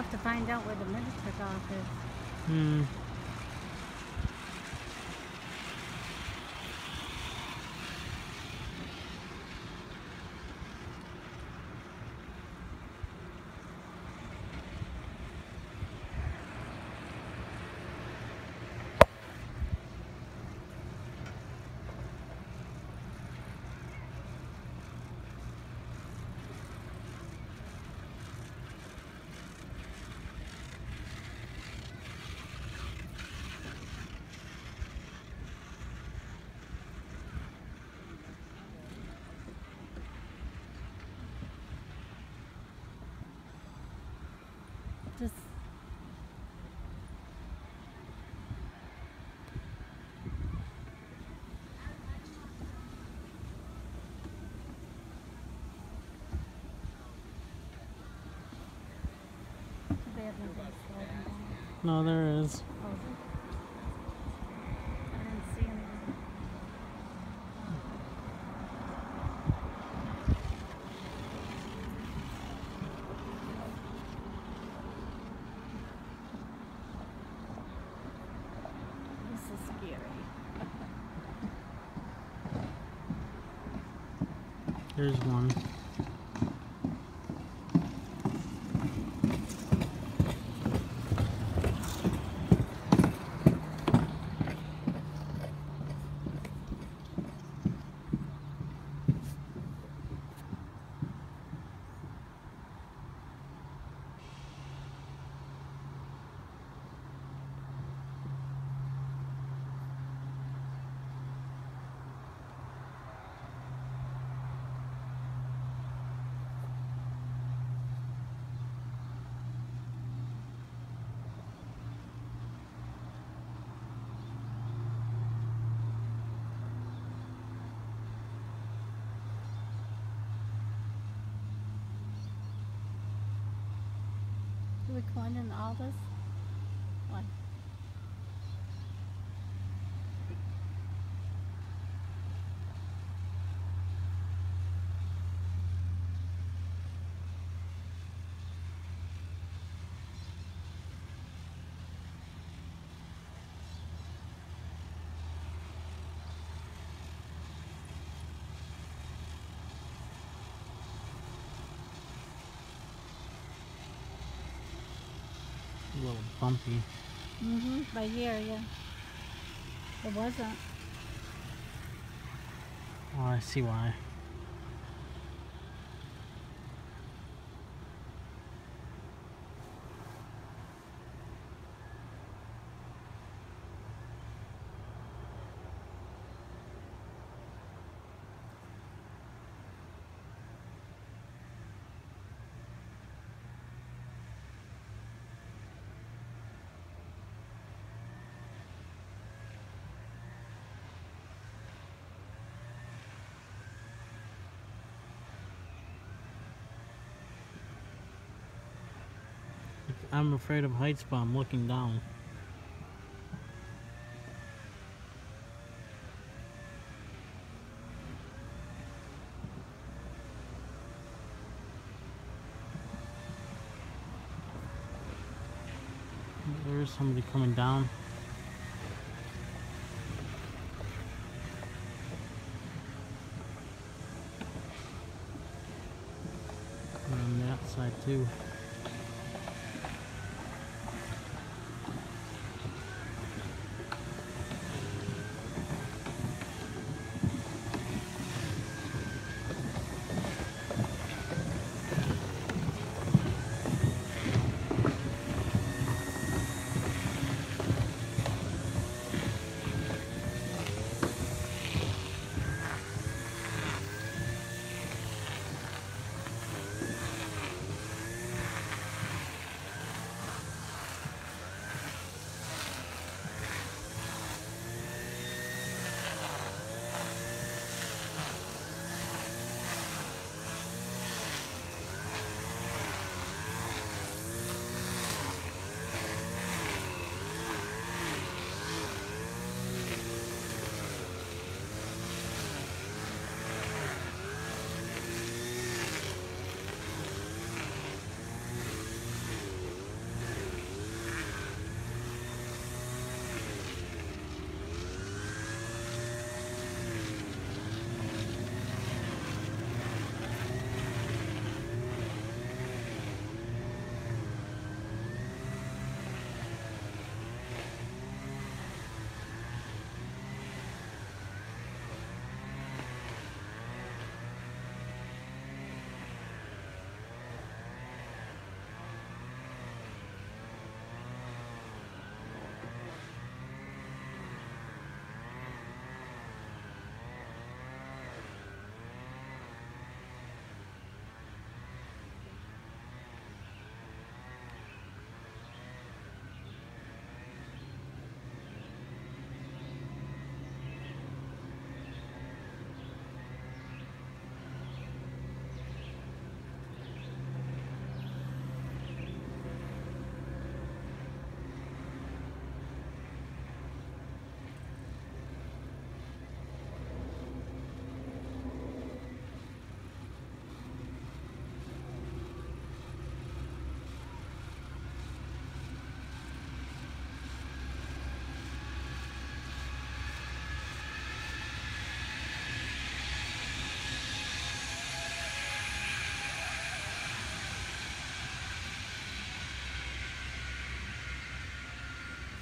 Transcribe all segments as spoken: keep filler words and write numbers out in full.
We'll have to find out where the minister's office is. Hmm. Just they have nobody slowing down. No, there is. Oh, is it? I didn't see anything. This is scary. There's one. Do we go in all this? What? A little bumpy. Mm-hmm. By here, yeah. It wasn't. Oh, I see why. I'm afraid of heights, but I'm looking down. There's somebody coming down. And on that side too.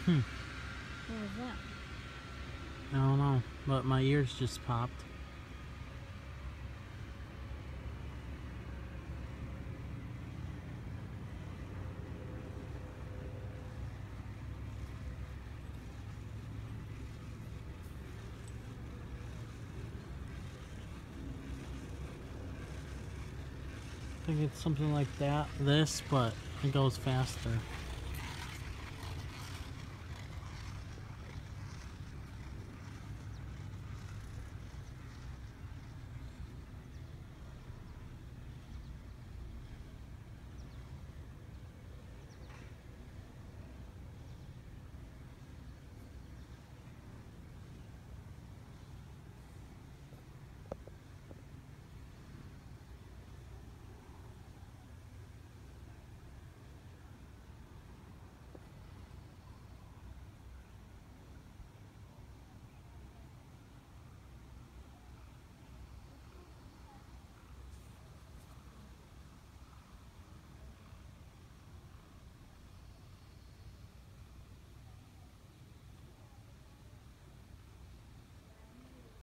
Hmm. What was that? I don't know, but my ears just popped. I think it's something like that, this, but it goes faster.